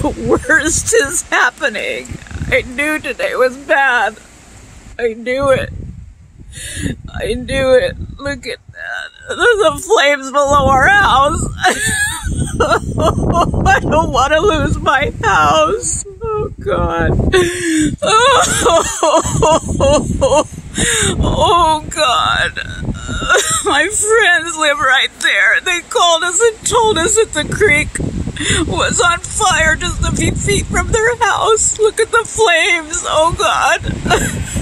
The worst is happening. I knew today was bad. I knew it. I knew it. Look at that. There's the flames below our house. I don't want to lose my house. Oh, God. Oh, God. My friends live right there. They called us and told us that the creek was on fire just a few feet from their house. Look at the flames. Oh, God.